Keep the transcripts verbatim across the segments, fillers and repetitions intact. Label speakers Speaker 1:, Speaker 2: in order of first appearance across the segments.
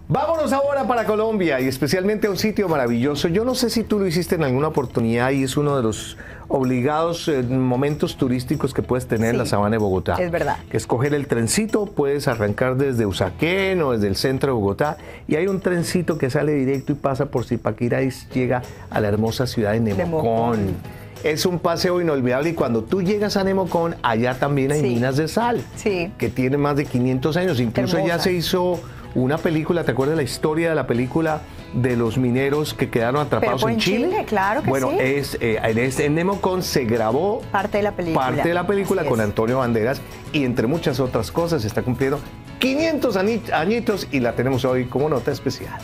Speaker 1: Vámonos ahora para Colombia y especialmente a un sitio maravilloso. Yo no sé si tú lo hiciste en alguna oportunidad y es uno de los obligados eh, momentos turísticos que puedes tener sí, en la sabana de Bogotá.
Speaker 2: Es verdad.
Speaker 1: Que es coger el trencito, puedes arrancar desde Usaquén o desde el centro de Bogotá y hay un trencito que sale directo y pasa por Zipaquirá y llega a la hermosa ciudad de Nemocón. Nemocón. Es un paseo inolvidable y cuando tú llegas a Nemocón, allá también hay sí. minas de sal,
Speaker 2: sí.
Speaker 1: que tienen más de quinientos años. Incluso Hermosa. Ya se hizo una película, ¿te acuerdas la historia de la película de los mineros que quedaron atrapados
Speaker 2: Pero
Speaker 1: en
Speaker 2: en
Speaker 1: Chile?
Speaker 2: Chile? Claro que
Speaker 1: bueno,
Speaker 2: sí.
Speaker 1: es, eh, en, este, en Nemocón se grabó
Speaker 2: parte de la película,
Speaker 1: parte de la película con
Speaker 2: es.
Speaker 1: Antonio Banderas y entre muchas otras cosas está cumpliendo quinientos añitos y la tenemos hoy como nota especial.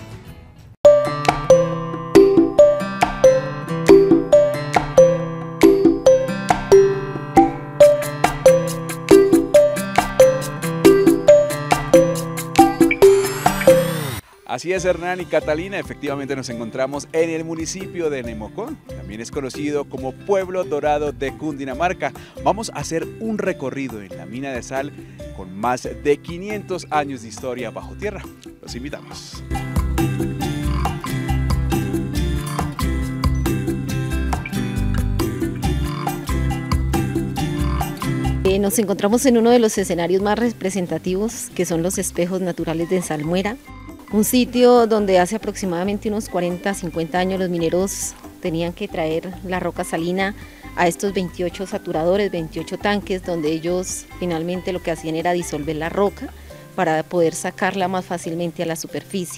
Speaker 3: Así es, Hernán y Catalina, efectivamente nos encontramos en el municipio de Nemocón, también es conocido como Pueblo Dorado de Cundinamarca. Vamos a hacer un recorrido en la mina de sal con más de quinientos años de historia bajo tierra. Los invitamos.
Speaker 4: Eh, nos encontramos en uno de los escenarios más representativos, que son los espejos naturales de Salmuera. Un sitio donde hace aproximadamente unos cuarenta, cincuenta años los mineros tenían que traer la roca salina a estos veintiocho saturadores, veintiocho tanques, donde ellos finalmente lo que hacían era disolver la roca para poder sacarla más fácilmente a la superficie.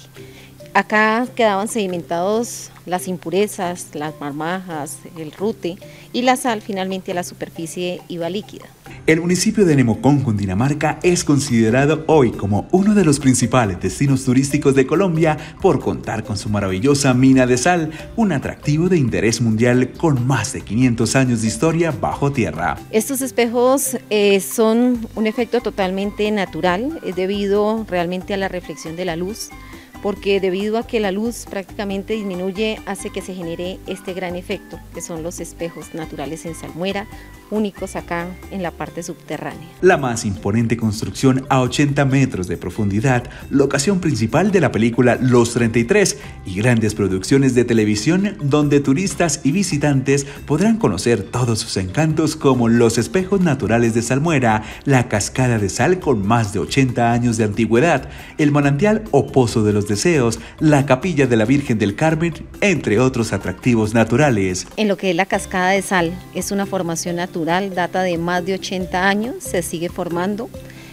Speaker 4: Acá quedaban sedimentados las impurezas, las marmajas, el rute y la sal finalmente a la superficie iba líquida.
Speaker 5: El municipio de Nemocón, Cundinamarca, es considerado hoy como uno de los principales destinos turísticos de Colombia por contar con su maravillosa mina de sal, un atractivo de interés mundial con más de quinientos años de historia bajo tierra.
Speaker 4: Estos espejos eh, son un efecto totalmente natural, es debido realmente a la reflexión de la luz, porque debido a que la luz prácticamente disminuye, hace que se genere este gran efecto, que son los espejos naturales en Salmuera, únicos acá en la parte subterránea.
Speaker 5: La más imponente construcción a ochenta metros de profundidad, locación principal de la película Los treinta y tres y grandes producciones de televisión donde turistas y visitantes podrán conocer todos sus encantos como los espejos naturales de Salmuera, la cascada de sal con más de ochenta años de antigüedad, el manantial o pozo de los deseos, la capilla de la Virgen del Carmen, entre otros atractivos naturales.
Speaker 4: En lo que es la cascada de sal, es una formación natural, data de más de ochenta años, se sigue formando.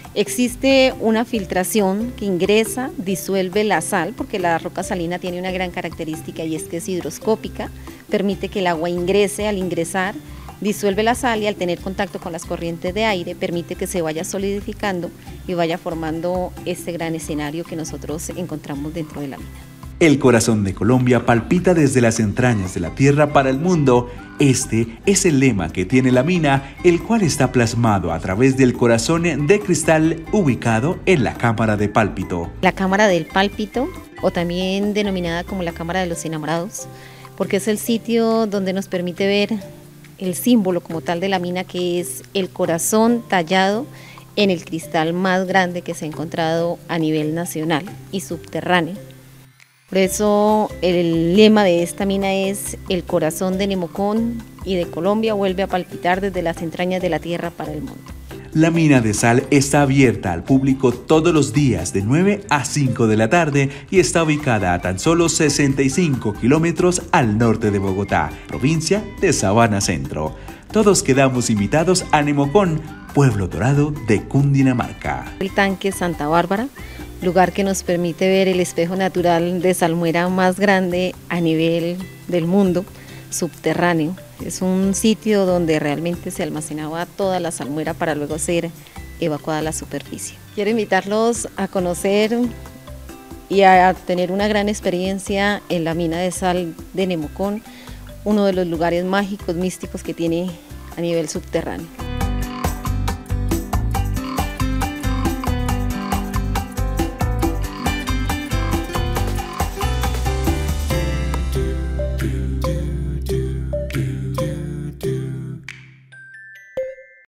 Speaker 4: Existe una filtración que ingresa, disuelve la sal, porque la roca salina tiene una gran característica y es que es hidroscópica, permite que el agua ingrese. Al ingresar, disuelve la sal y al tener contacto con las corrientes de aire permite que se vaya solidificando y vaya formando este gran escenario que nosotros encontramos dentro de la mina.
Speaker 5: El corazón de Colombia palpita desde las entrañas de la tierra para el mundo. Este es el lema que tiene la mina, el cual está plasmado a través del corazón de cristal ubicado en la cámara de pálpito.
Speaker 4: La cámara del pálpito, o también denominada como la cámara de los enamorados, porque es el sitio donde nos permite ver el símbolo como tal de la mina, que es el corazón tallado en el cristal más grande que se ha encontrado a nivel nacional y subterráneo. Por eso el lema de esta mina es: el corazón de Nemocón y de Colombia vuelve a palpitar desde las entrañas de la tierra para el mundo.
Speaker 5: La mina de sal está abierta al público todos los días de nueve a cinco de la tarde y está ubicada a tan solo sesenta y cinco kilómetros al norte de Bogotá, provincia de Sabana Centro. Todos quedamos invitados a Nemocón, Pueblo Dorado de Cundinamarca.
Speaker 4: El tanque Santa Bárbara, lugar que nos permite ver el espejo natural de Salmuera más grande a nivel del mundo, subterráneo. Es un sitio donde realmente se almacenaba toda la salmuera para luego ser evacuada a la superficie. Quiero invitarlos a conocer y a tener una gran experiencia en la mina de sal de Nemocón, uno de los lugares mágicos, místicos que tiene a nivel subterráneo.